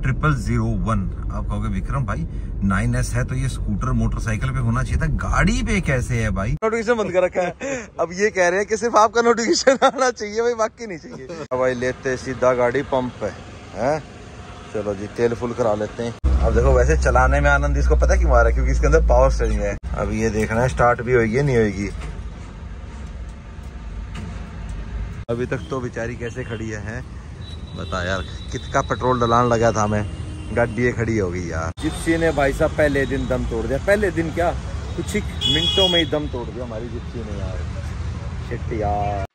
0001। आप कहोगे विक्रम भाई 9S है तो ये स्कूटर मोटरसाइकिल पे होना चाहिए था, गाड़ी पे कैसे है भाई? नोटिफिकेशन बंद कर रखा है। अब ये कह रहे हैं कि सिर्फ आपका नोटिफिकेशन आना चाहिए भाई, बाकी नहीं चाहिए। अब भाई लेते सीधा गाड़ी पंप पे है। चलो जी तेल फुल करा लेते हैं। अब देखो वैसे चलाने में आनंद इसको पता क्यों आ रहा है, क्योंकि इसके अंदर पावर स्टीयरिंग है। अब ये देखना है स्टार्ट भी होगी नहीं होगी। अभी तक तो बेचारी कैसे खड़ी है बता यार, कितना पेट्रोल डलान लगा था मैं, गाड़ी खड़ी हो गई यार। जिप्सी ने भाई साहब पहले दिन दम तोड़ दिया। पहले दिन क्या, कुछ ही मिनटों में ही दम तोड़ दिया हमारी जिप्सी ने यार। शिट यार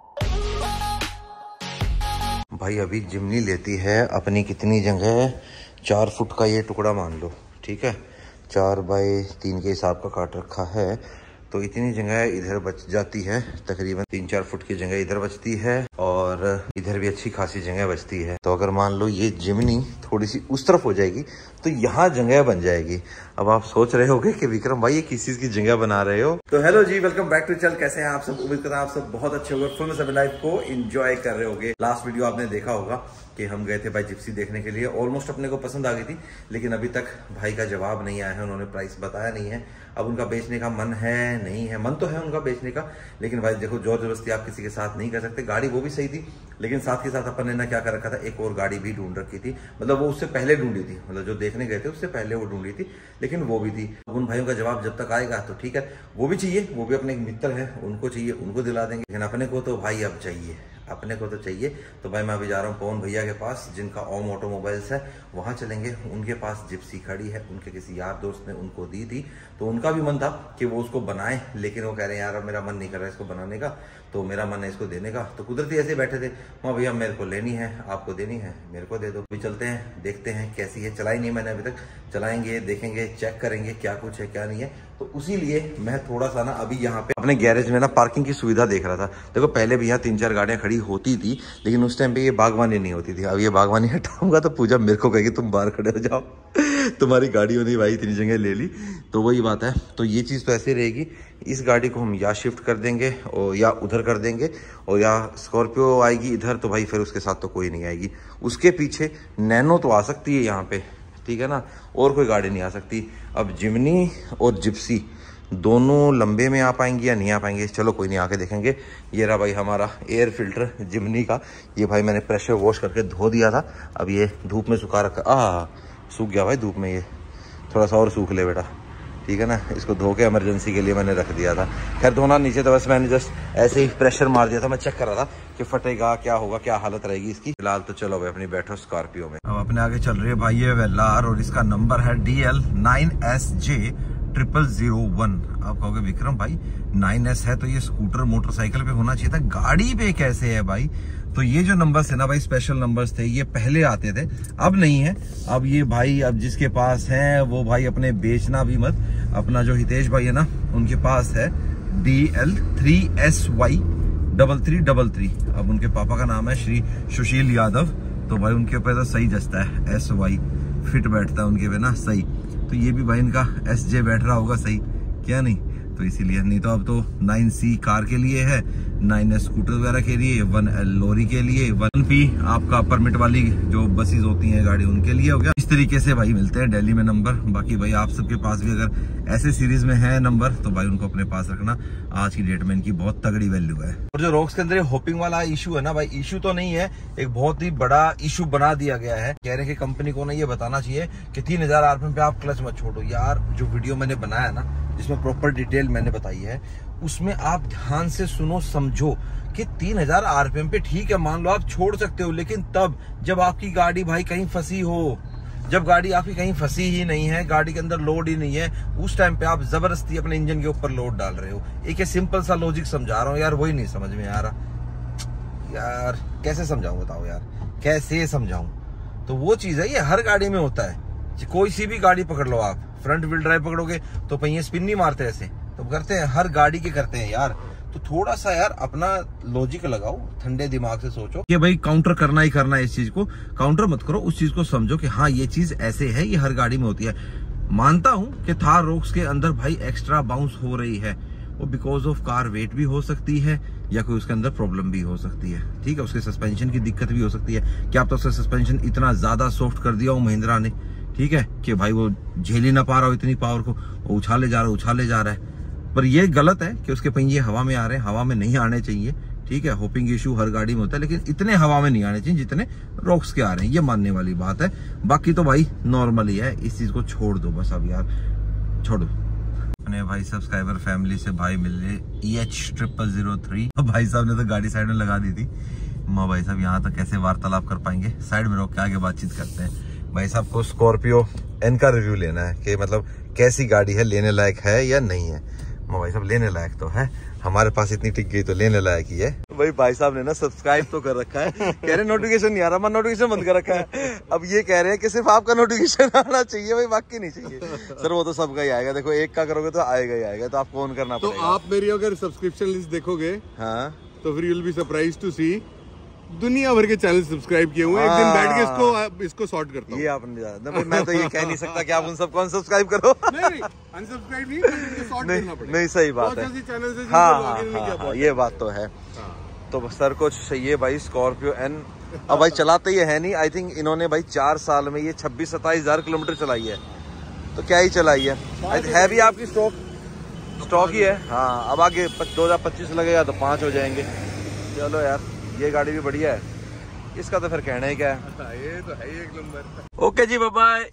भाई। अभी जिमनी लेती है अपनी कितनी जगह, 4 फुट का ये टुकड़ा मान लो, ठीक है, 4 बाई 3 के हिसाब का काट रखा है, तो इतनी जगह इधर बच जाती है। तकरीबन 3-4 फुट की जगह इधर बचती है और इधर भी अच्छी खासी जगह बचती है। तो अगर मान लो ये जिमनी थोड़ी सी उस तरफ हो जाएगी तो यहाँ जगह बन जाएगी। अब आप सोच रहे होगे कि विक्रम भाई ये किस चीज की जगह बना रहे हो। तो हेलो जी, वेलकम बैक टू चैनल। कैसे हैं आप सब? उम्मीद करता हूं आप सब बहुत अच्छे होंगे, फुल में सब लाइफ को एंजॉय कर रहे होंगे। लास्ट वीडियो आपने देखा होगा कि हम गए थे भाई जिप्सी देखने के लिए। ऑलमोस्ट अपने को पसंद आ गई थी, लेकिन अभी तक भाई का जवाब नहीं आया है, उन्होंने प्राइस बताया नहीं है। अब उनका बेचने का मन है नहीं है, मन तो है उनका बेचने का, लेकिन भाई देखो जोर जबरदस्ती आप किसी के साथ नहीं कर सकते। गाड़ी वो भी सही थी, लेकिन साथ के साथ अपन ने ना क्या कर रखा था, एक और गाड़ी भी ढूंढ रखी थी। मतलब वो उससे पहले ढूंढी थी, मतलब जो देखने गए थे उससे पहले वो ढूंढी थी, लेकिन वो भी थी। उन भाइयों का जवाब जब तक आएगा तो ठीक है, वो भी चाहिए, वो भी अपने एक मित्र है, उनको चाहिए, उनको दिला देंगे। लेकिन अपने को तो भाई अब चाहिए, अपने को तो चाहिए। तो भाई मैं अभी जा रहा हूँ पवन भैया के पास, जिनका ओम ऑटोमोबाइल्स है, वहां चलेंगे। उनके पास जिप्सी खड़ी है, उनके किसी यार दोस्त ने उनको दी थी, तो उनका भी मन था कि वो उसको बनाए, लेकिन वो कह रहे हैं यार अब मेरा मन नहीं कर रहा है इसको बनाने का, तो मेरा मन है इसको देने का। तो कुदरती ऐसे बैठे थे, वहाँ भैया मेरे को लेनी है, आपको देनी है, मेरे को दे दो। अभी चलते हैं, देखते हैं कैसी है। चलाई नहीं मैंने अभी तक, चलाएंगे, देखेंगे, चेक करेंगे क्या कुछ है क्या नहीं है। तो उसी लिए मैं थोड़ा सा ना अभी यहाँ पे अपने गैरेज में ना पार्किंग की सुविधा देख रहा था। देखो पहले भी यहाँ 3-4 गाड़ियां खड़ी होती थी, लेकिन उस टाइम पे ये बागवानी नहीं होती थी। अब ये बागवानी हटाऊंगा तो पूजा मेरे को कहेगी तुम बाहर खड़े हो जाओ, तुम्हारी गाड़ियों ने भाई इतनी जगह ले ली। तो वही बात है, तो ये चीज़ तो ऐसे रहेगी। इस गाड़ी को हम या शिफ्ट कर देंगे और या उधर कर देंगे, और या स्कॉर्पियो आएगी इधर, तो भाई फिर उसके साथ तो कोई नहीं आएगी। उसके पीछे नैनो तो आ सकती है यहाँ पे, ठीक है ना, और कोई गाड़ी नहीं आ सकती। अब जिमनी और जिप्सी दोनों लंबे में आ पाएंगी या नहीं आ पाएंगे, चलो कोई नहीं, आके देखेंगे। ये रहा भाई हमारा एयर फिल्टर जिमनी का, ये भाई मैंने प्रेशर वॉश करके धो दिया था, अब ये धूप में सुखा रखा। सूख गया भाई धूप में, ये थोड़ा सा और सूख ले बेटा, ठीक है ना। इसको धो के इमरजेंसी के लिए मैंने रख दिया था। खैर धोना नीचे था, बस मैंने जस्ट ऐसे ही प्रेशर मार दिया था। मैं चेक कर रहा था कि फटेगा क्या होगा, क्या हालत रहेगी इसकी। फिलहाल तो चलो भाई अपनी बैठो स्कॉर्पियो में। अब अपने आगे चल रही है भाई ये वेलार, और इसका नंबर है DL 9SJ 0001। आप कहोगे विक्रम भाई 9S है तो ये स्कूटर मोटरसाइकिल पे होना चाहिए था, गाड़ी पे कैसे है भाई? तो ये जो नंबर्स है ना भाई, स्पेशल नंबर्स थे, ये पहले आते थे, अब नहीं है। अब ये भाई अब जिसके पास है वो भाई अपने बेचना भी मत। अपना जो हितेश भाई है ना, उनके पास है DL 3SY 3333। अब उनके पापा का नाम है श्री सुशील यादव, तो भाई उनके ऊपर तो सही जचता है, SY फिट बैठता है उनके पे ना सही। तो ये भी भाई इनका SJ बैठ रहा होगा सही, क्या नहीं? तो इसीलिए, नहीं तो अब तो 9C कार के लिए है, 9S स्कूटर वगैरह के लिए, 1L लॉरी के लिए, 1P आपका परमिट वाली जो बसेस होती हैं गाड़ी उनके लिए हो गया। इस तरीके से भाई मिलते हैं दिल्ली में नंबर। बाकी भाई आप सबके पास भी अगर ऐसे सीरीज में है नंबर, तो भाई उनको अपने पास रखना, आज की डेट में इनकी बहुत तगड़ी वैल्यू है। और जो रोक्स के अंदर होपिंग वाला इशू है ना भाई, इशू तो नहीं है, एक बहुत ही बड़ा इशू बना दिया गया है। कह रहे हैं कि कंपनी को ना ये बताना चाहिए कि 3000 RPM पे आप क्लच मत छोड़ो। यार जो वीडियो मैंने बनाया ना, जिसमें प्रॉपर डिटेल मैंने बताई है, उसमें आप ध्यान से सुनो, समझो कि 3000 RPM पे ठीक है, मान लो आप छोड़ सकते हो, लेकिन तब जब आपकी गाड़ी भाई कहीं फंसी हो, जब गाड़ी आपकी कहीं फंसी ही नहीं है, गाड़ी के अंदर लोड ही नहीं है, उस टाइम पे आप जबरदस्ती अपने इंजन के ऊपर लोड डाल रहे हो। एक सिंपल सा लॉजिक समझा रहा हूँ यार, वही नहीं समझ में आ रहा यार, कैसे समझाऊं बताओ यार, कैसे समझाऊं? तो वो चीज है, ये हर गाड़ी में होता है। कोई सी भी गाड़ी पकड़ लो आप, फ्रंट व्हील ड्राइव पकड़ोगे तो पहिए स्पिन नहीं मारते ऐसे, तो करते हैं, हर गाड़ी के करते हैं यार। तो थोड़ा सा यार अपना लॉजिक लगाओ, ठंडे दिमाग से सोचो कि भाई काउंटर करना ही करना है। इस चीज को काउंटर मत करो, उस चीज को समझो कि हाँ ये चीज ऐसे है, ये हर गाड़ी में होती है। मानता हूं कि थार रोक्स के अंदर भाई एक्स्ट्रा बाउंस हो रही है, वो बिकॉज ऑफ कार वेट भी हो सकती है, या कोई उसके अंदर प्रॉब्लम भी हो सकती है, ठीक है। उसके सस्पेंशन की दिक्कत भी हो सकती है। क्या आप तो उसका सस्पेंशन इतना ज्यादा सॉफ्ट कर दिया हो महिंद्रा ने, ठीक है, कि भाई वो झेल ही ना पा रहा हो इतनी पावर को, वो उछाले जा रहा है। पर ये गलत है कि उसके पहिए हवा में आ रहे हैं, हवा में नहीं आने चाहिए, ठीक है। होपिंग इशू हर गाड़ी में होता है, लेकिन इतने हवा में नहीं आने चाहिए जितने रॉक्स के आ रहे हैं, ये मानने वाली बात है। बाकी तो भाई नॉर्मल ही है, इस चीज को छोड़ दो बस, अब यार छोड़ो। अपने भाई सब्सक्राइबर फैमिली से भाई मिले EH0003, भाई साहब ने तो गाड़ी साइड में लगा दी थी। माँ भाई साहब यहाँ तो कैसे वार्तालाप कर पाएंगे, साइड में रोक के आगे बातचीत करते हैं। भाई साहब को स्कॉर्पियो एन का रिव्यू लेना है कि मतलब कैसी गाड़ी है, लेने लायक है या नहीं है। भाई साहब लेने लायक तो है, हमारे पास इतनी टिक गई तो लेने लायक ही है। भाई साहब ने ना सब्सक्राइब तो कर रखा है, कह रहे नोटिफिकेशन नहीं आ रहा, मैं नोटिफिकेशन बंद कर रखा है। अब ये कह रहे हैं कि सिर्फ आपका नोटिफिकेशन आना चाहिए, भाई बाकी नहीं चाहिए। सर वो तो सबका ही आएगा, देखो एक का करोगे तो आएगा ही आएगा, तो आपको ऑन करना पड़ेगा। तो आप मेरी अगर सब्सक्रिप्शन लिस्ट देखोगे, हाँ, तो फिर you will be surprised to see दुनिया भर के चैनल सब्सक्राइब किए हुए हैं। एक दिन बैठ के इसको सॉर्ट करता हूं। ये आपने जाना, मैं तो ये कह नहीं सकता कि आप उन सबको अनसब्सक्राइब करो। नहीं अनसब्सक्राइब नहीं, सॉर्ट करना पड़ेगा। नहीं सही बात है, हाँ, ये बात तो है। तो सर को चाहिए भाई स्कॉर्पियो एन। अब भाई चलाते ही है नहीं, आई थिंक इन्होंने भाई 4 साल में ये 26-27 हजार किलोमीटर चलाई है, तो क्या ही चलाई है भी आपकी स्टॉक ही है। हाँ, अब आगे 2025 लगेगा तो 5 हो जाएंगे। चलो यार, ये गाड़ी भी बढ़िया है, इसका तो फिर कहना ही क्या है। ये तो है एक नंबर। ओके जी, बाय बाय।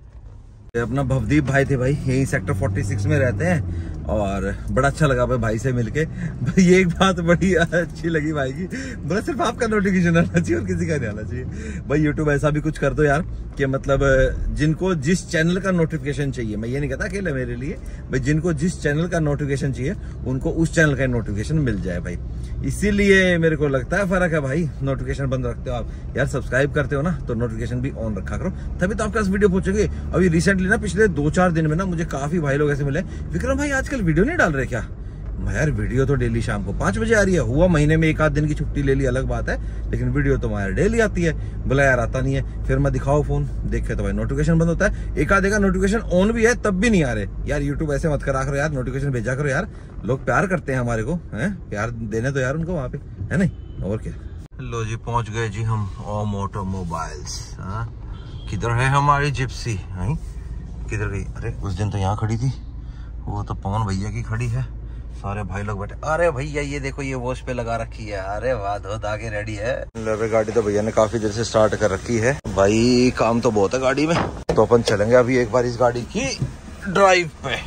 अपना भवदीप भाई थे भाई, यही सेक्टर 46 में रहते हैं, और बड़ा अच्छा लगा भाई से मिलके। भाई एक बात बड़ी अच्छी लगी भाई की, बोला सिर्फ आपका नोटिफिकेशन आना चाहिए और किसी का नहीं आना चाहिए। भाई यूट्यूब ऐसा भी कुछ कर दो यार कि मतलब जिनको जिस चैनल का नोटिफिकेशन चाहिए, मैं ये नहीं कहता अकेले मेरे लिए, भाई जिनको जिस चैनल का नोटिफिकेशन चाहिए उनको उस चैनल का नोटिफिकेशन मिल जाए भाई। इसीलिए मेरे को लगता है फर्क है भाई, नोटिफिकेशन बंद रखते हो आप यार, सब्सक्राइब करते हो ना तो नोटिफिकेशन भी ऑन रखा करो, तभी तो आपके पास वीडियो पहुंचेगी। अभी रिसेंटली ना पिछले 2-4 दिन में ना मुझे काफी भाई लोग ऐसे मिले, विक्रम भाई आजकल वीडियो नहीं डाल रहे क्या? यार वीडियो तो डेली शाम को 5 बजे आ रही है, हुआ महीने में 1-8 दिन की छुट्टी ले ली अलग बात है, लेकिन वीडियो तो हमारे डेली आती है। बोला यार आता नहीं है, फिर मैं दिखाओ फोन, देखे तो भाई नोटिफिकेशन बंद होता है। एक आधे का नोटिफिकेशन ऑन भी है तब भी नहीं आ रहे यार। यूट्यूब ऐसे मत करा करो यार, नोटिफिकेशन भेजा करो यार, लोग प्यार करते हैं हमारे को, है प्यार देने तो यार उनको वहां पे, है नहीं और क्या। लो जी पहुंच गए जी हम ओम ऑटोमोबाइल्स। किधर है हमारी जिप्सी? किधर गई? अरे उस दिन तो यहाँ खड़ी थी, वो तो पवन भैया की खड़ी है, सारे भाई लोग बैठे। अरे भैया ये देखो ये वॉश पे लगा रखी है, अरे वाह धो धागे रेडी है। गाड़ी तो भैया ने काफी देर से स्टार्ट कर रखी है भाई, काम तो बहुत है गाड़ी में। तो अपन चलेंगे अभी एक बार इस गाड़ी की ड्राइव पे।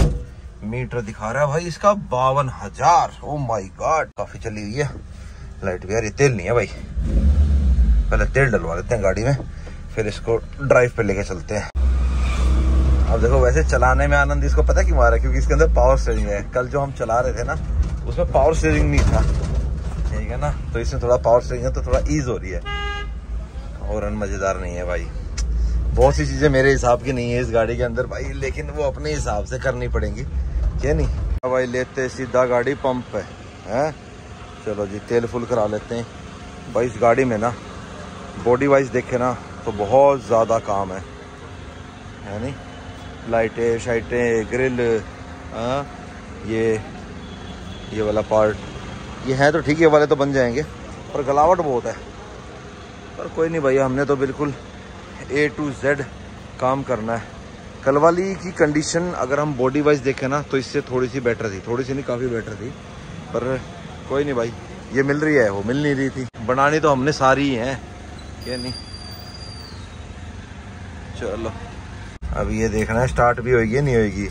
मीटर दिखा रहा है भाई इसका 52,000। ओ माय गॉड, काफी चली हुई है। लाइट भी यार, ये तेल नहीं है भाई, पहले तेल डलवा लेते हैं गाड़ी में, फिर इसको ड्राइव पे लेके चलते हैं। अब देखो वैसे चलाने में आनंद इसको पता क्यों आ रहा है, क्योंकि इसके अंदर पावर स्टीयरिंग है। कल जो हम चला रहे थे ना उसमें पावर स्टीयरिंग नहीं था, ठीक है ना, तो इसमें थोड़ा पावर स्टीयरिंग है तो थोड़ा ईज हो रही है, और मजेदार नहीं है भाई। बहुत सी चीजें मेरे हिसाब की नहीं है इस गाड़ी के अंदर भाई, लेकिन वो अपने हिसाब से करनी पड़ेंगी, क्या नहीं। अब भाई लेते सीधा गाड़ी पंप पे है। चलो जी तेल फुल करा लेते हैं भाई। इस गाड़ी में ना बॉडी वाइज देखे ना तो बहुत ज्यादा काम है नहीं, लाइटें शाइटें ग्रिल, ये वाला पार्ट ये है तो ठीक है, वाले तो बन जाएंगे, पर गलावट बहुत है। पर कोई नहीं भैया, हमने तो बिल्कुल A to Z काम करना है। कल वाली की कंडीशन अगर हम बॉडी वाइज देखें ना तो इससे थोड़ी सी बेटर थी, थोड़ी सी नहीं काफ़ी बेटर थी, पर कोई नहीं भाई, ये मिल रही है वो मिल नहीं रही थी। बनानी तो हमने सारी ही है, क्या नहीं। चलो अब ये देखना है स्टार्ट भी होगी नहीं होगी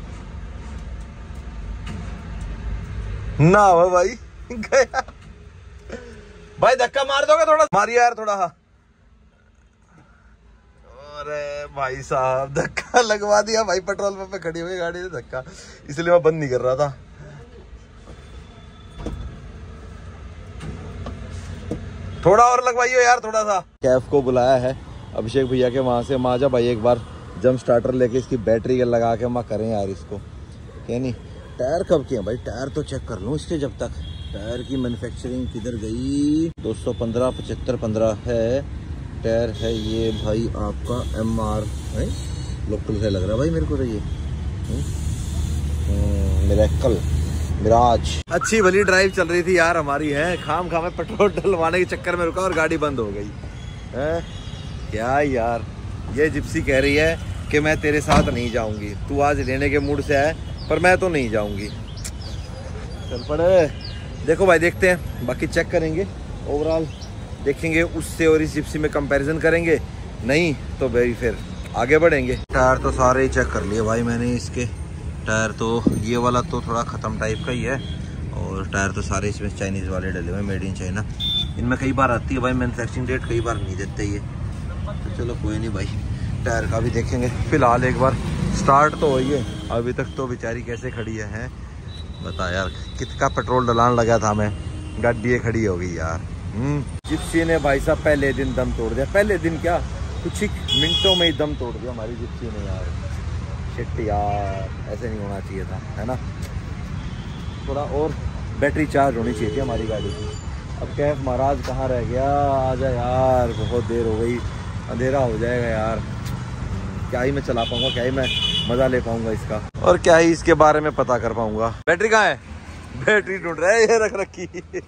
ना। हो भाई गया भाई, धक्का मार दोगे थोड़ा, मारिए यार थोड़ा। अरे भाई साहब धक्का लगवा दिया भाई, पेट्रोल पंप पे खड़ी हुई गाड़ी ने धक्का, इसलिए मैं बंद नहीं कर रहा था। थोड़ा और लगवाइयो यार थोड़ा सा। कैफ को बुलाया है अभिषेक भैया के वहां से, माँ जा भाई एक बार जंप स्टार्टर लेके इसकी बैटरी के लगा के माँ करें यार इसको, क्या नहीं। टायर कब के हैं भाई, टायर तो चेक कर लूँ इसके जब तक। टायर की मैन्युफैक्चरिंग किधर गई? 215 75 है टायर है ये भाई आपका MR है, लोकल से लग रहा है भाई मेरे को तो ये मिरेकल मिराज। अच्छी भली ड्राइव चल रही थी यार हमारी, है खाम खाम में पेट्रोल डलवाने के चक्कर में रुका और गाड़ी बंद हो गई है। क्या यार, ये जिप्सी कह रही है कि मैं तेरे साथ नहीं जाऊंगी, तू आज लेने के मूड से है पर मैं तो नहीं जाऊंगी। चल पड़े, देखो भाई देखते हैं, बाकी चेक करेंगे ओवरऑल, देखेंगे उससे और इस जिप्सी में कंपैरिजन करेंगे, नहीं तो भाई फिर आगे बढ़ेंगे। टायर तो सारे ही चेक कर लिए भाई मैंने, इसके टायर तो ये वाला तो थोड़ा ख़त्म टाइप का ही है और टायर तो सारे इसमें चाइनीज़ वाले डले हुए, मेड इन चाइना। इनमें कई बार आती है भाई मैन्युफैक्चरिंग डेट, कई बार नहीं देते ये, तो चलो कोई नहीं भाई, टायर का भी देखेंगे। फिलहाल एक बार स्टार्ट तो हुई है, अभी तक तो बेचारी कैसे खड़ी है बता यार, कितना पेट्रोल डलाने लगा था मैं, गाड़ी खड़ी हो गई यार। जिप्सी ने भाई साहब पहले दिन दम तोड़ दिया, पहले दिन क्या कुछ ही मिनटों में ही दम तोड़ दिया हमारी जिप्सी ने यार। शिट यार, ऐसे नहीं होना चाहिए था, है ना। थोड़ा और बैटरी चार्ज होनी चाहिए थी हमारी गाड़ी की। अब कैफ महाराज कहाँ रह गया, आजा यार, बहुत देर हो गई, अंधेरा हो जाएगा यार, क्या ही मैं चला पाऊंगा, क्या ही मैं मजा ले पाऊंगा इसका, और क्या ही इसके बारे में पता कर पाऊंगा। बैटरी कहाँ है, बैटरी ढूंढ रहा है, ये रख रखी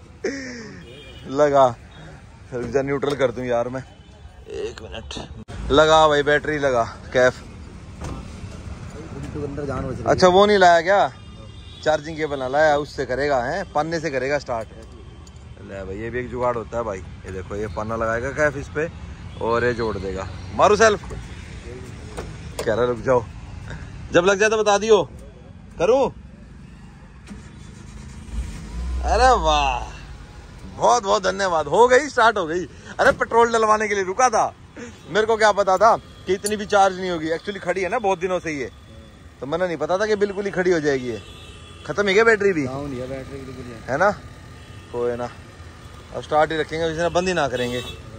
लगा, न्यूट्रल कर दूं यार मैं, एक मिनट लगा भाई, बैटरी लगा। कैफ अच्छा वो नहीं लाया क्या, चार्जिंग केबल ना लाया, उससे करेगा है, पन्ने से करेगा स्टार्ट। ले भाई ये भी एक जुगाड़ होता है भाई, ये देखो ये पन्ना लगाएगा कैफ इस पे और ये जोड़ देगा। मारू सेल्फ, कह रहा रुक जाओ, जब लग जाए तो बता दियो, करूं। अरे वाह, बहुत बहुत धन्यवाद, हो गई, स्टार्ट हो गई। अरे पेट्रोल डलवाने के लिए रुका था, मेरे को क्या पता था कि इतनी भी चार्ज नहीं होगी, एक्चुअली खड़ी है ना बहुत दिनों से ये, तो मैंने नहीं पता था कि बिल्कुल ही खड़ी हो जाएगी ये। खत्म है क्या बैटरी भी, है ना, कोई ना, अब स्टार्ट ही रखेंगे, बंद ही ना करेंगे।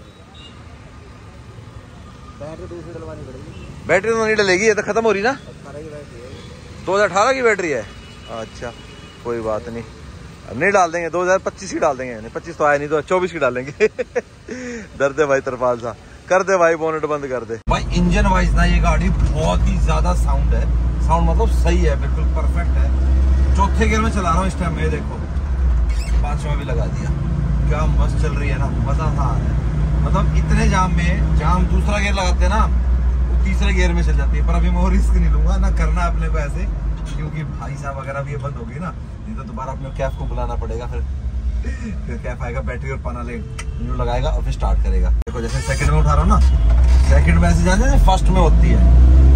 बैटरी तो नहीं डलेगी, ये तो खत्म हो रही ना, 2018 की बैटरी है। अच्छा कोई बात नहीं, अब नहीं डाल देंगे, 2025 की डाल देंगे, 25 तो आया नहीं तो 24 की डालेंगे। दर्द है भाई तरपाल सा, कर दे भाई, बोनेट बंद कर दे भाई। इंजन वाइज ना ये गाड़ी बहुत ही ज्यादा साउंड है, साउंड मतलब सही है, बिल्कुल परफेक्ट है। चौथे गियर में चला रहा हूँ इस टाइम, ये देखो 5वां भी लगा दिया, क्या मस्त चल रही है ना, मजा आ रहा है। मतलब इतने जाम में, जाम दूसरा गियर लगाते हैं ना, वो तीसरे गियर में चल जाती है, पर अभी मैं रिस्क नहीं लूंगा ना, करना अपने को ऐसे, क्योंकि भाई साहब अगर अब ये बंद होगी ना, नहीं तो दोबारा अपने कैफ को बुलाना पड़ेगा, फिर कैफ आएगा, बैटरी और पाना ले न्यू लगाएगा और फिर स्टार्ट करेगा। देखो जैसे सेकंड में उठा रहा हूँ ना, सेकंड में ऐसे जाने फर्स्ट में होती है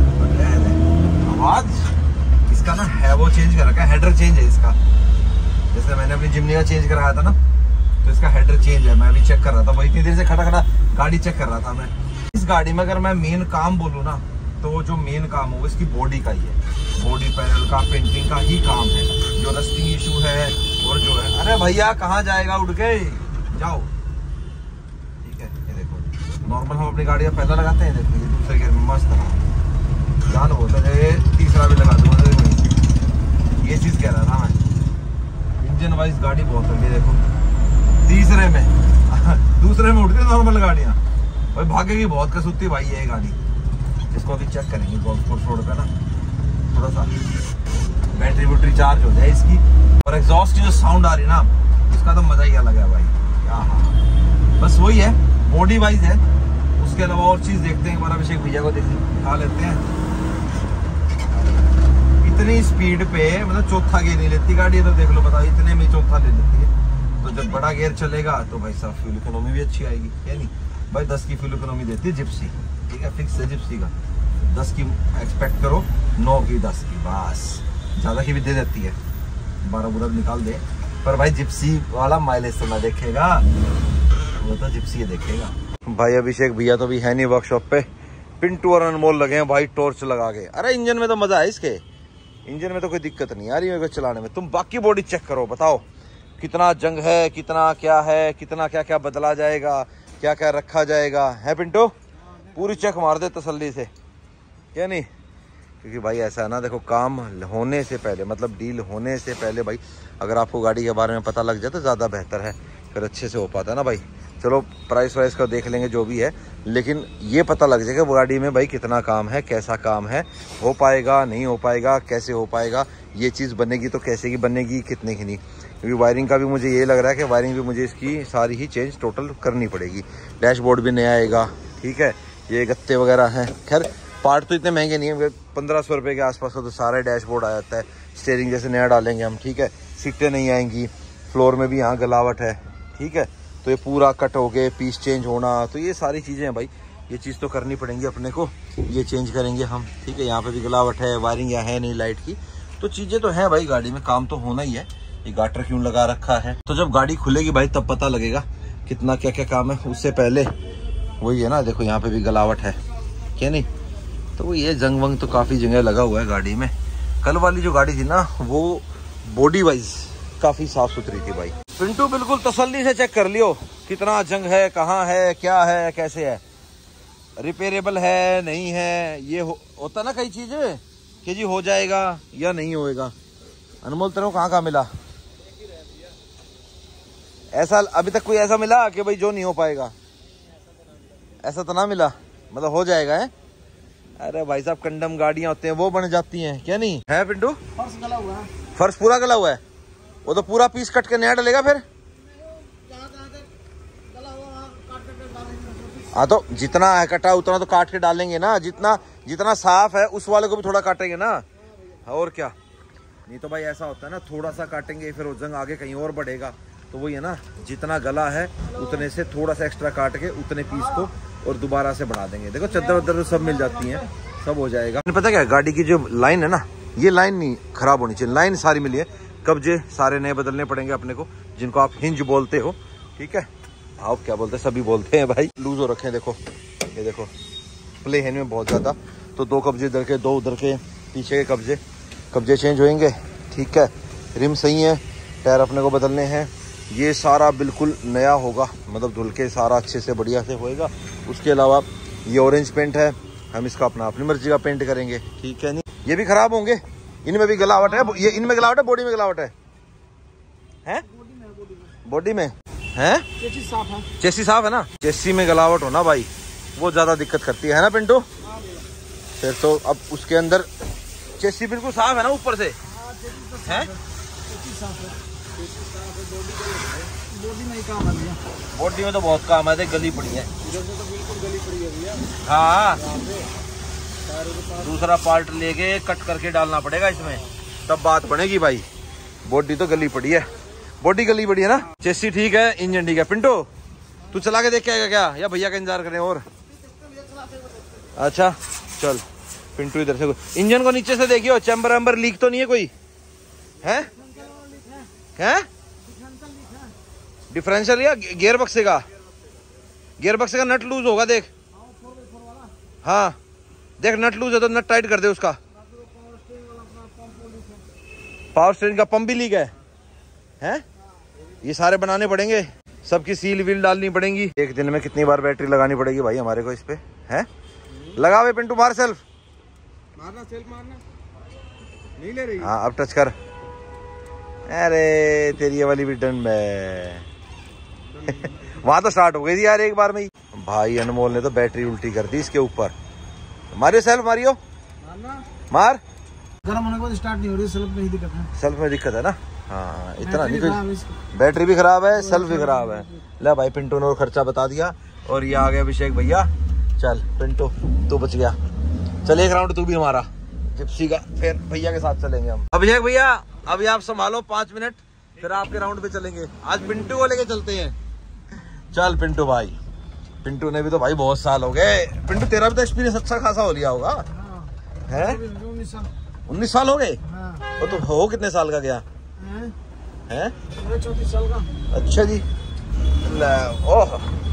आवाज, इसका ना है वो चेंज कर रखा है, हेडर चेंज है इसका, जैसे मैंने अपनी जिम्नी का चेंज कराया था ना, तो इसका हेडर चेंज है, मैं अभी चेक कर रहा था, वही इतनी देर से खड़ा खड़ा गाड़ी चेक कर रहा था मैं। इस गाड़ी में अगर मैं मेन काम बोलूँ ना, तो जो मेन काम हो इसकी बॉडी का ही है, बॉडी पैनल का, पेंटिंग का ही काम है, जो रस्टिंग इशू है और जो है। अरे भैया कहाँ जाएगा, उड़ के जाओ, ठीक है। ये देखो नॉर्मल हम अपनी गाड़ी का पहला लगाते हैं, देखो ये दूसरे गियर में मस्त जान होता है, तीसरा भी लगा दूंगा, ये चीज कह रहा था मैं। इंजन वाइज गाड़ी बहुत है, देखो तीसरे में दूसरे में उठती है नॉर्मल गाड़ियाँ भाई, भागेगी बहुत कसूती भाई ये गाड़ी। इसको अभी चेक करेंगे गोल्फ कोर्स रोड पे ना, थोड़ा सा बैटरी वोटरी चार्ज हो जाए इसकी, और एग्जॉस्ट की जो साउंड आ रही है ना, उसका तो मजा ही अलग है भाई। हाँ बस वही है, बॉडी वाइज है, उसके अलावा और चीज देखते हैं, एक बार अभिषेक भैया को दिखा लेते हैं। इतनी स्पीड पे मतलब चौथा गियर नहीं लेती गाड़ी, तो देख लो बताओ, इतने में चौथा ले लेती है, तो जब बड़ा गियर चलेगा तो भाई साहब फ्यूल इकोनॉमी भी अच्छी आएगी, है नहीं भाई। 10 की फ्यूल इकोनॉमी देती है जिप्सी, ठीक है, फिक्स है जिप्सी का, 10 की एक्सपेक्ट करो, 9 की 10 की, बस ज़्यादा की भी दे देती है, 12 निकाल दे, पर भाई जिप्सी वाला माइलेज तो ना देखेगा, वो तो जिप्सी देखेगा भाई। अभिषेक भैया तो भी है नहीं वर्कशॉप पे, पिंटू और अनमोल लगे हैं भाई टॉर्च लगा के। अरे इंजन में तो मजा है इसके, इंजन में तो कोई दिक्कत नहीं आ रही है चलाने में। तुम बाकी बॉडी चेक करो, बताओ कितना जंग है, कितना क्या है, कितना क्या क्या बदला जाएगा, क्या क्या रखा जाएगा, है पिंटू? पूरी चेक मार दे तसल्ली से, क्या नहीं? क्योंकि भाई ऐसा है ना, देखो काम होने से पहले, मतलब डील होने से पहले भाई, अगर आपको गाड़ी के बारे में पता लग जाए तो ज़्यादा बेहतर है, फिर अच्छे से हो पाता है ना भाई। चलो प्राइस वाइस का देख लेंगे जो भी है, लेकिन ये पता लग जाएगा गाड़ी में भाई कितना काम है, कैसा काम है, हो पाएगा नहीं हो पाएगा, कैसे हो पाएगा, ये चीज़ बनेगी तो कैसे की बनेगी, कितने की नहीं। क्योंकि वायरिंग का भी मुझे ये लग रहा है कि वायरिंग भी मुझे इसकी सारी ही चेंज टोटल करनी पड़ेगी। डैशबोर्ड भी नया आएगा, ठीक है। ये गत्ते वगैरह हैं, खैर पार्ट तो इतने महंगे नहीं है, 1500 रुपये के आसपास का तो सारा डैशबोर्ड आ जाता है। स्टीयरिंग जैसे नया डालेंगे हम, ठीक है। सीटें नहीं आएंगी, फ्लोर में भी यहाँ गलावट है, ठीक है। तो ये पूरा कट हो गए, पीस चेंज होना, तो ये सारी चीज़ें हैं भाई, ये चीज़ तो करनी पड़ेंगी अपने को, ये चेंज करेंगे हम, ठीक है। यहाँ पे भी गलावट है, वायरिंग यहाँ है नहीं लाइट की, तो चीज़ें तो हैं भाई, गाड़ी में काम तो होना ही है। ये गाटर क्यों लगा रखा है, तो जब गाड़ी खुलेगी भाई तब पता लगेगा कितना क्या क्या काम है। उससे पहले वही है ना, देखो यहाँ पे भी गलावट है क्या नहीं, तो ये जंग वंग तो काफ़ी जगह लगा हुआ है गाड़ी में। कल वाली जो गाड़ी थी ना वो बॉडी वाइज काफ़ी साफ सुथरी थी भाई। पिंटू बिल्कुल तसल्ली से चेक कर लियो कितना जंग है, कहाँ है, क्या है, कैसे है, रिपेयरेबल है नहीं है। ये होता ना कई चीज़ें कि जी हो जाएगा या नहीं होएगा। अनमोल तेरे को कहाँ मिला ऐसा? अभी तक कोई ऐसा मिला कि भाई जो नहीं हो पाएगा, ऐसा तो ना मिला, मतलब हो जाएगा है। अरे भाई साहब कंडम गाड़ियां होते हैं वो बन जाती हैं क्या नहीं है पिंटू? फर्श गला हुआ है, फर्श पूरा गला हुआ है, वो तो पूरा पीस कट के नया डलेगा फिर। हाँ तो जितना है कटा उतना तो काट के डालेंगे ना, जितना जितना साफ है उस वाले को भी थोड़ा काटेंगे ना, और क्या। नहीं तो भाई ऐसा होता है ना, थोड़ा सा काटेंगे फिर वो जंग आगे कहीं और बढ़ेगा, तो वही है ना, जितना गला है उतने से थोड़ा सा एक्स्ट्रा काट के उतने पीस को और दोबारा से बढ़ा देंगे। देखो चद्दर वद्दर सब मिल जाती हैं, सब हो जाएगा। पता क्या, गाड़ी की जो लाइन है ना, ये लाइन नहीं खराब होनी चाहिए, लाइन सारी मिली है। कब्जे सारे नए बदलने पड़ेंगे अपने को, जिनको आप हिंज बोलते हो, ठीक है। आप क्या बोलते हैं, सभी बोलते हैं भाई। लूज हो रखे हैं, देखो ये देखो प्ले है में बहुत ज़्यादा, तो 2 कब्जे इधर के, 2 उधर के, पीछे के कब्जे चेंज होंगे, ठीक है। रिम सही है, टायर अपने को बदलने हैं, ये सारा बिल्कुल नया होगा, मतलब धुल के सारा अच्छे से बढ़िया से होएगा। उसके अलावा ये ऑरेंज पेंट है, हम इसका अपनी मर्जी का पेंट करेंगे, ठीक है। नहीं ये भी खराब होंगे, इनमें भी गलावट है, ये इनमें गलावट है, बॉडी में गलावट है, बॉडी में है, चेसी साफ है ना। चेसी में गलावट हो ना भाई, वो ज्यादा दिक्कत करती है ना पिंटू। फिर तो अब उसके अंदर चेसी बिल्कुल साफ है ना ऊपर से, है बॉडी में तो बहुत काम है, देख गली पड़ी है, हाँ दूसरा पार्ट लेके कट करके डालना पड़ेगा इसमें, तब बात बनेगी भाई। बॉडी तो गली पड़ी है, बॉडी गली पड़ी है ना। चेसी ठीक है, इंजन ठीक है। पिंटू तू चला के देख के आएगा क्या, या भैया का इंतजार करें? और अच्छा चल पिंटू इधर से इंजन को नीचे से देखियो, चैम्बर वैम्बर लीक तो नहीं है कोई, है डिफरेंशियल या गियर बक्से का नट लूज होगा, देख हाँ देख नट लूज है तो नट टाइट कर दे उसका। पावर स्टीयरिंग का पंप भी लीक है? ये सारे बनाने पड़ेंगे, सबकी सील वील डालनी पड़ेंगी। एक दिन में कितनी बार बैटरी लगानी पड़ेगी भाई हमारे को इस पे, है? लगा हुए पिंटू, मार सेल्फ मारना, नहीं ले रही। हाँ अब टच कर, अरे तेरी ये वाली भी डन है वहां तो स्टार्ट हो गई थी यार एक बार में ही। भाई अनमोल ने तो बैटरी उल्टी कर दी इसके ऊपर। मारियो सेल्फ, मारियो मार, गर्म होने के बाद स्टार्ट नहीं हो रही, सेल्फ में ही दिक्कत है, सेल्फ में दिक्कत है ना। हाँ इतना नहीं, बैटरी भी खराब है, सेल्फ भी खराब है। ले भाई पिंटू ने और खर्चा बता दिया, और ये आ गया अभिषेक भैया। चल पिंटू तू बच गया, चल एक राउंड तू भी हमारा जिप्सी का, फिर भैया के साथ चलेंगे हम। अभिषेक भैया अभी आप संभालो 5 मिनट, फिर आपके राउंड पे चलेंगे। आज पिंटू को लेके चलते हैं। चल पिंटू भाई, पिंटू ने भी तो भाई बहुत साल हो गए। पिंटू तेरा भी तो एक्सपीरियंस अच्छा खासा हो लिया होगा, है? 19 साल हो गए। वो तो हो कितने साल का गया है? 34 साल का। अच्छा जी, ओह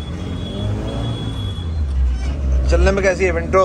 चलने में कैसी है पिंटू?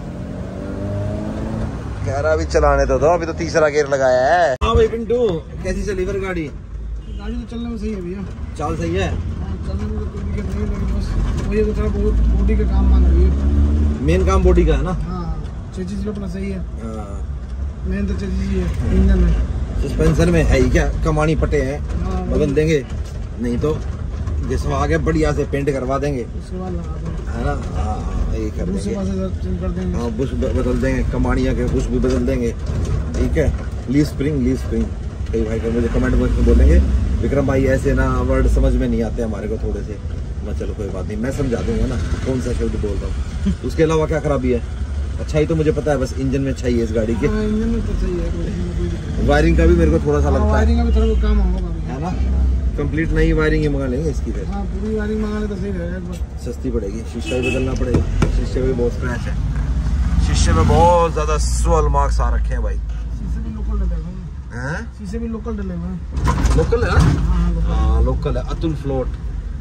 कह रहा अभी चलाने तो दो, अभी तो तीसरा गियर लगाया है। हाँ भाई पिंटू कैसी चली फिर गाड़ी? गाड़ी तो चलने में सही है भैया, चाल सही है, चलने में तो कोई दिक्कत नहीं, लेकिन बस वही तो थोड़ा बहुत बॉडी का काम मांग रही है। मेन काम बॉडी का है ना। हाँ चेसिस अपना सही है, मेन तो चेसिस ही है, इंजन में। सस्पेंशन में है ही क्या कमानी पटे हैं, बदल देंगे, नहीं तो घिसवा के बढ़िया से पेंट करवा देंगे, उसके बाद लगा देंगे, है ना। हाँ ये कर देंगे, देंगे। हाँ बुश बदल देंगे, कमानिया के बुश भी बदल देंगे, ठीक है। ली स्प्रिंग कई भाई मुझे कमेंट बॉक्स में बोलेंगे विक्रम भाई ऐसे ना वर्ड समझ में नहीं आते हमारे को थोड़े से। मैं चलो कोई बात नहीं, मैं समझा दूंगा ना कौन सा शब्द बोल रहा हूँ। उसके अलावा क्या खराबी है? अच्छाई तो मुझे पता है, बस इंजन में अच्छाई है इस गाड़ी के। इंजन में तो सही है, वायरिंग का भी मेरे को थोड़ा सा लगता है, वायरिंग का भी थोड़ा काम होगा, है ना। कंप्लीट नई वायरिंग ही मंगा लेंगे इसकी फिर। हाँ पूरी वायरिंग मंगा ले तो सही रहेगा, सस्ती पड़ेगी। शीशा भी बदलना पड़ेगा, शीशे में बहुत स्क्रैच है, शीशे में बहुत ज्यादा स्वल मार्क्स आ रखे हैं भाई। शीशे भी लोकल डले हुए हैं, शीशे भी लोकल डले हुए हैं। लोकल है ना? हाँ लोकल है, अतुल फ्लोट।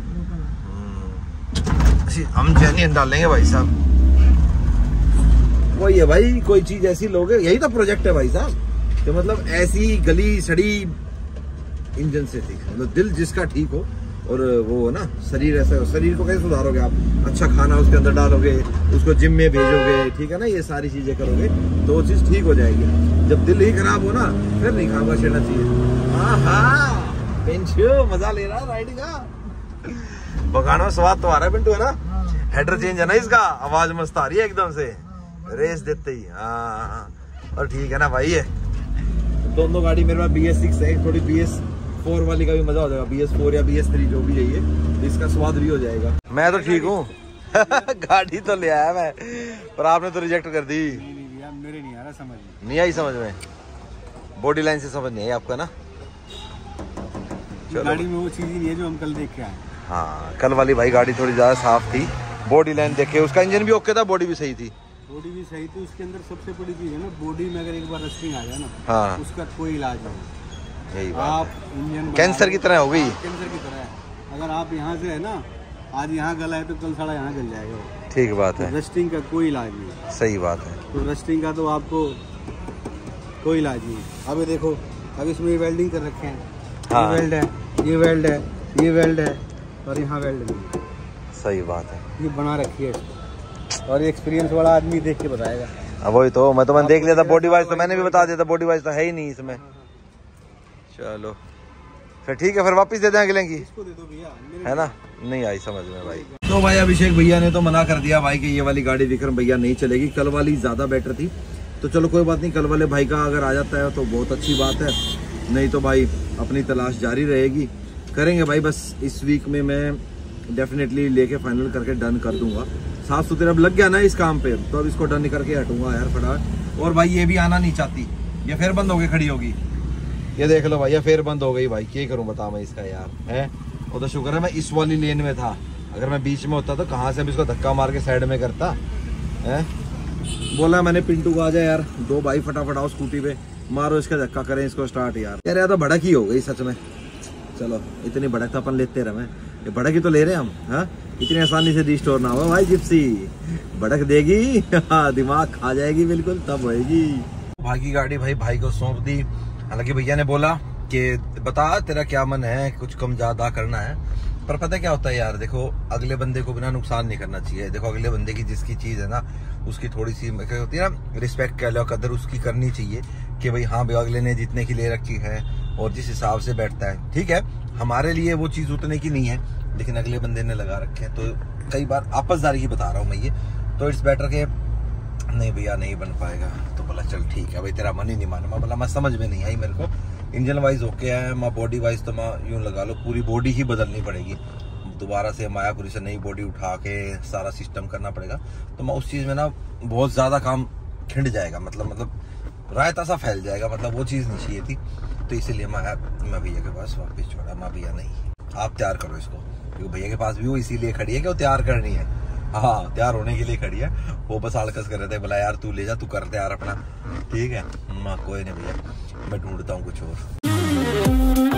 हम जेन्युइन डालेंगे भाई साहब, वही है भाई। कोई चीज ऐसी लोगे, यही तो प्रोजेक्ट है भाई साहब, कि मतलब ऐसी गली सड़ी इंजन से थी, मतलब दिल जिसका ठीक हो और वो ना शरीर ऐसा, शरीर को कैसे सुधारोगे आप? अच्छा खाना उसके अंदर डालोगे, उसको जिम में भेजोगे, ठीक है ना, ये सारी चीजें करोगे तो वो चीज ठीक हो जाएगी। जब दिल ही खराब हो ना फिर नहीं खाना छेड़ना चाहिए। पिंटू मजा ले रहा है राइडिंग का, भगाना में स्वाद तो आ रहा है पिंटू, है ना। हेडर चेंज है ना इसका, आवाज मस्त आ रही है एकदम से रेस देते ही। हाँ और ठीक है ना भाई। ये दोनों गाड़ी मेरे पास BS6 है, थोड़ी BS4 वाली का भी मजा हो जाएगा, BS4 या BS3 जो भी है, ये इसका स्वाद भी हो जाएगा। मैं तो ठीक हूँ गाड़ी तो ले आया मैं, पर आपने तो रिजेक्ट कर दी। मेरे नहीं आ रहा समझ में, नहीं आई समझ में, बॉडी लाइन से समझ नहीं आई आपका ना। गाड़ी में वो चीज ही नहीं है जो हम कल देख के आए। हाँ कल वाली भाई गाड़ी थोड़ी ज्यादा साफ थी, बॉडी लाइन देखे, उसका इंजन भी ओके था, बॉडी भी सही थी। बॉडी भी सही थी, उसके अंदर सबसे बड़ी चीज है ना, बॉडी में अगर एक बार रस्टिंग आ जाए ना, हाँ उसका कोई इलाज नहीं। यही बात आप इंजन कैंसर की तरह हो गई, कैंसर की तरह है। अगर आप यहाँ से है ना, आज यहाँ गला है तो कल सारा यहाँ गल जाएगा। ठीक बात है, रस्टिंग का कोई इलाज नहीं। सही बात है, तो रस्टिंग का तो आपको कोई इलाज नहीं। अब देखो, अब इसमें वेल्डिंग कर रखे हैं, हाँ। ये वेल्ड है, ये वेल्ड है, ये वेल्ड है, और यहाँ वेल्ड नहीं है। सही बात है, ये बना रखी है, और एक्सपीरियंस वाला आदमी देख के बताएगा। अब वही तो मैंने देख लिया था, बॉडी वाइज तो मैंने भी बता दिया था, बॉडी वाइज तो है ही नहीं इसमें। चलो फिर ठीक है, फिर वापस दे दें अगले की, इसको दे दो भैया, है ना। नहीं आई समझ में भाई। तो भाई अभिषेक भैया ने तो मना कर दिया भाई कि ये वाली गाड़ी विक्रम भैया नहीं चलेगी, कल वाली ज्यादा बेटर थी। तो चलो कोई बात नहीं, कल वाले भाई का अगर आ जाता है तो बहुत अच्छी बात है, नहीं तो भाई अपनी तलाश जारी रहेगी। करेंगे भाई, बस इस वीक में मैं डेफिनेटली लेके फाइनल करके डन कर दूंगा। साफ सुथरा अब लग गया ना इस काम पे, तो अब इसको डन करके हटूंगा यार फटाफट। और भाई ये भी आना नहीं चाहती, ये फिर बंद होके खड़ी होगी, ये देख लो भाई, ये फिर बंद हो गई भाई। क्या करूं बता मैं इसका यार, है वो तो शुक्र है मैं इस वाली लेन में था, अगर मैं बीच में होता तो कहाँ से भी इसको धक्का मार के साइड में करता है। बोला मैंने पिंटू को आ जाए यार, दो भाई फटाफट आओ स्कूटी पे, मारो इसका धक्का, करें इसको स्टार्ट यार। यार तो भड़क ही हो गई सच में। चलो इतनी भड़क तो अपन लेते रहे, ये भड़क ही तो ले रहे हम। हाँ इतनी आसानी से रिस्टोर ना हो भाई, जिप्सी भड़क देगी दिमाग खा जाएगी बिल्कुल, तब होएगी। भाई की गाड़ी भाई को सौंप दी। हालांकि भैया ने बोला कि बता तेरा क्या मन है, कुछ कम ज्यादा करना है, पर पता क्या होता है यार, देखो अगले बंदे को बिना नुकसान नहीं करना चाहिए। देखो अगले बंदे की जिसकी चीज है ना, उसकी थोड़ी सी क्या होती है ना, रिस्पेक्ट कह लो, कदर उसकी करनी चाहिए कि भाई हाँ भाई अगले ने जितने की ले रखी है और जिस हिसाब से बैठता है, ठीक है हमारे लिए वो चीज उतने की नहीं है, लेकिन अगले बंदे ने लगा रखे हैं, तो कई बार आपसदारी की बता रहा हूँ मैं ये, तो इट्स बेटर के नहीं भैया नहीं बन पाएगा, तो बोला चल ठीक है भाई तेरा मन ही नहीं माना। मैं बोला मैं समझ में नहीं आई मेरे को, इंजन वाइज ओके है, मैं बॉडी वाइज तो मैं यूं लगा लो पूरी बॉडी ही बदलनी पड़ेगी, दोबारा से मायापुरी से नई बॉडी उठा के सारा सिस्टम करना पड़ेगा, तो मैं उस चीज में ना बहुत ज्यादा काम खिंड जाएगा, मतलब रायता सा फैल जाएगा, मतलब वो चीज नहीं चाहिए थी। तो इसीलिए मैं भैया के पास वापस छोड़ा, मैं भैया नहीं आप तैयार करो इसको, क्योंकि भैया के पास भी वो इसीलिए खड़ी है कि वो तैयार करनी है, हाँ तैयार होने के लिए खड़ी है। वो बस आलकस कर रहे थे, बोला यार तू ले जा, तू कर तैयार अपना, ठीक है। कोई नहीं भैया मैं ढूंढता हूँ कुछ और।